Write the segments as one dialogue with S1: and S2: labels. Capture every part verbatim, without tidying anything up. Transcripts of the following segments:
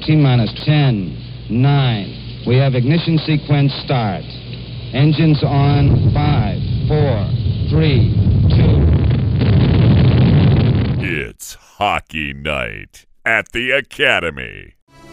S1: T-minus ten, nine. We have ignition sequence start. Engines on. Five, four, three, two.
S2: It's hockey night at the Academy.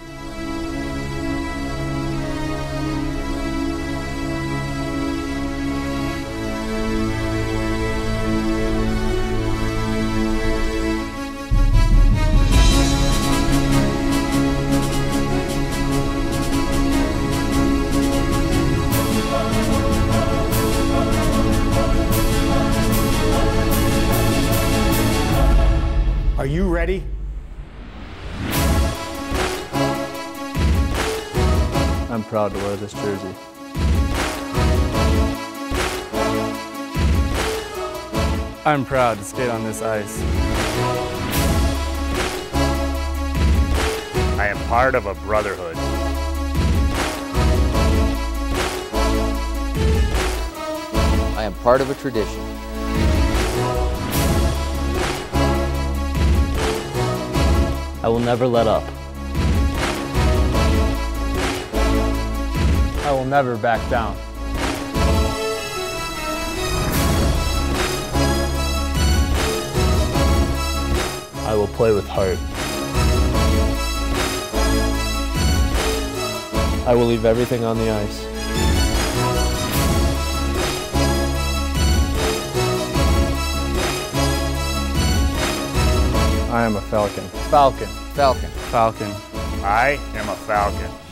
S3: Are you ready?
S4: I'm proud to wear this jersey. I'm proud to skate on this ice.
S5: I am part of a brotherhood.
S6: I am part of a tradition.
S4: I will never let up. I will never back down. I will play with heart. I will leave everything on the ice. I am a Falcon.
S6: Falcon. Falcon.
S4: Falcon.
S5: I am a Falcon.